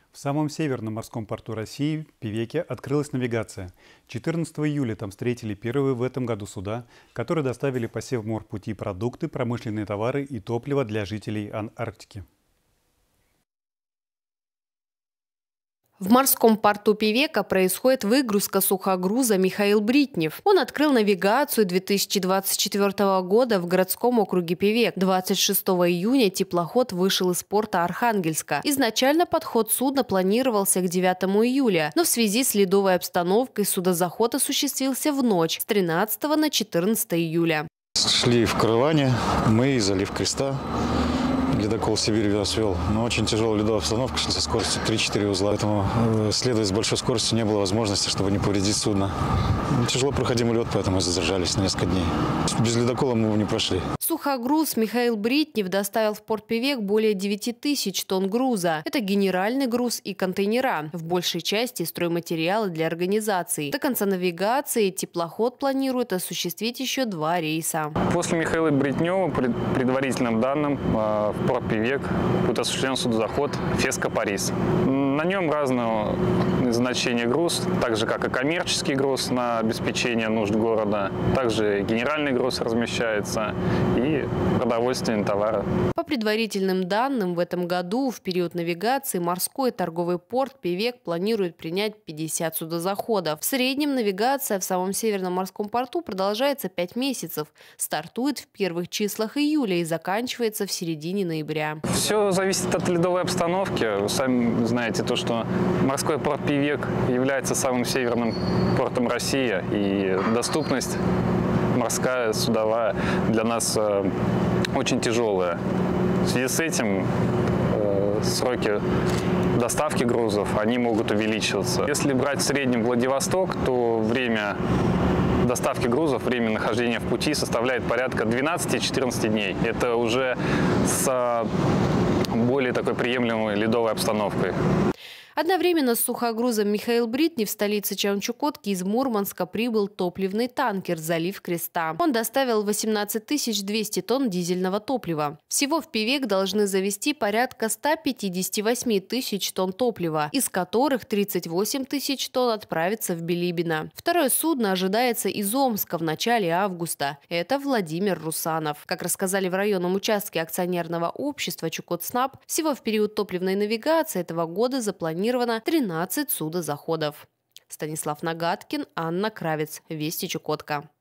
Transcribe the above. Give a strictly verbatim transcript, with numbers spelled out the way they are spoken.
В самом северном морском порту России, Певеке, открылась навигация. четырнадцатого июля там встретили первые в этом году суда, которые доставили по Севморпути продукты, промышленные товары и топливо для жителей Арктики. В морском порту Певека происходит выгрузка сухогруза «Михаил Бритнев». Он открыл навигацию две тысячи двадцать четвёртого года в городском округе Певек. двадцать шестого июня теплоход вышел из порта Архангельска. Изначально подход судна планировался к девятому июля, но в связи с ледовой обстановкой судозаход осуществился в ночь с тринадцатого на четырнадцатое июля. Шли в Крылане, мы и залив Креста. Ледокол «Сибирь» нас вел. Но очень тяжелая ледовая обстановка, со скоростью три-четыре узла. Поэтому следовать с большой скоростью не было возможности, чтобы не повредить судно. Тяжело проходимый лед, поэтому задержались на несколько дней. Без ледокола мы его не прошли. Сухогруз «Михаил Бритнев» доставил в порт Певек более девяти тысяч тонн груза. Это генеральный груз и контейнера. В большей части стройматериалы для организаций. До конца навигации теплоход планирует осуществить еще два рейса. После Михаила Бритнева, по предварительным данным, в порт Певек будет осуществлен судозаход «Феска-Парис». На нем разного значения груз, так же как и коммерческий груз на обеспечение нужд города. Также генеральный груз размещается и продовольственные товары. По предварительным данным, в этом году в период навигации морской торговый порт Певек планирует принять пятьдесят судозаходов. В среднем навигация в самом северном морском порту продолжается пять месяцев, стартует в первых числах июля и заканчивается в середине ноября. Все зависит от ледовой обстановки. Вы сами знаете то, что морской порт Певек является самым северным портом России, и доступность морская, судовая для нас э, очень тяжелая. В связи с этим э, сроки доставки грузов они могут увеличиваться. Если брать в среднем Владивосток, то время доставки грузов, время нахождения в пути составляет порядка двенадцати-четырнадцати дней. Это уже с более такой приемлемой ледовой обстановкой. Одновременно с сухогрузом «Михаил Бритнев» в столице Чаунчукотки из Мурманска прибыл топливный танкер «Залив Креста». Он доставил восемнадцать тысяч двести тонн дизельного топлива. Всего в Певек должны завезти порядка ста пятидесяти восьми тысяч тонн топлива, из которых тридцать восемь тысяч тонн отправится в Билибино. Второе судно ожидается из Омска в начале августа. Это Владимир Русанов. Как рассказали в районном участке акционерного общества «Чукотснаб», всего в период топливной навигации этого года запланировано тринадцать судозаходов. Станислав Нагаткин, Анна Кравец. Вести Чукотка.